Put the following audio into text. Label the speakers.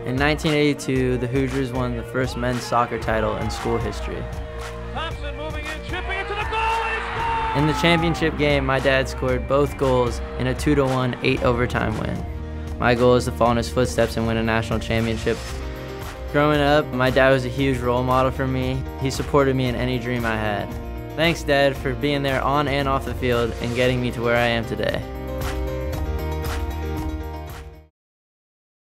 Speaker 1: In 1982, the Hoosiers won the first men's soccer title in school history.
Speaker 2: Thompson moving in, chipping it to the goal, and he scores!
Speaker 1: In the championship game, my dad scored both goals in a 2-1 8-overtime win. My goal is to follow in his footsteps and win a national championship. Growing up, my dad was a huge role model for me. He supported me in any dream I had. Thanks, Dad, for being there on and off the field and getting me to where I am today.